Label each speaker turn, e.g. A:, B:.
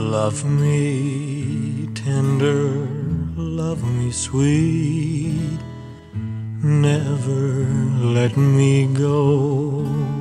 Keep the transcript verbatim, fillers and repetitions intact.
A: Love me tender, love me sweet, never let me go.